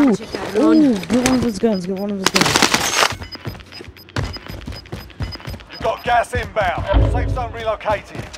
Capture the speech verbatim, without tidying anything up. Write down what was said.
Ooh, Ooh, get one of his guns, get one of his guns. You've got gas inbound. Safe zone relocated.